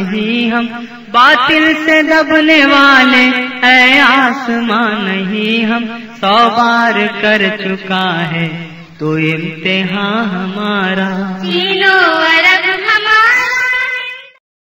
नहीं हम, बातिल से दबने वाले ऐ आसमां नहीं हम। 100 बार कर चुका है तो इम्तिहान हमारा।